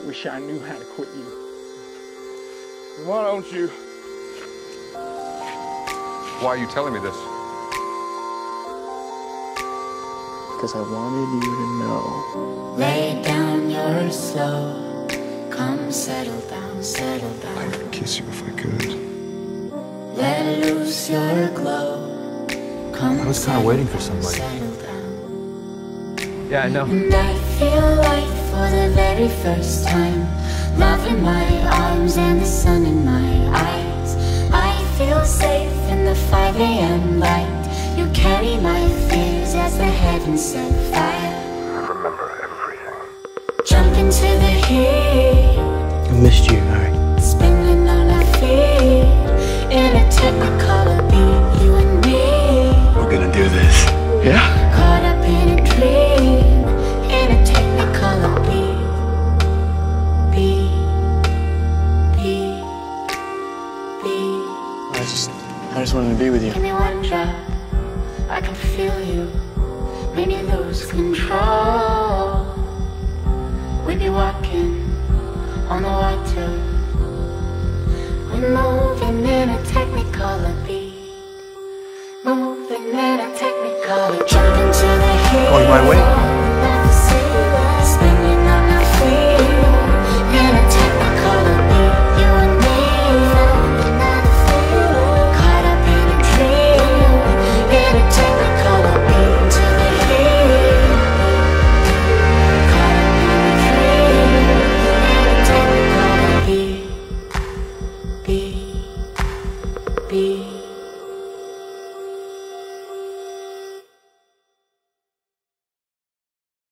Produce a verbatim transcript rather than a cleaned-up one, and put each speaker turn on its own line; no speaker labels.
wish I knew how to quit you.
Why don't you?
Why are you telling me this?
Because I wanted you to know.
Lay down your slow. Come settle down, settle down.
I would kiss you if I could.
Let loose your glow. Come
I was kind of waiting for somebody.
Settle down.
Yeah, I know.
And I feel like for the very first time, love in my arms and the sun in my eyes. I feel safe in the five A M light. You carry my fears as the heavens set fire.
I remember everything.
Jump into the heat.
I missed you, Harry.
Spinning on our feet in a Technicolor beat, you and me.
We're gonna do this. Yeah?
Caught up in a dream in a Technicolor beat. Beat, beat, beat.
I just, I just wanted to be with you.
Give me one drop, I can feel you. Make me lose control. We be walking on the water. We're moving in a Technicolor beat. Moving in a Technicolor. Jump into the heat.
Going my way?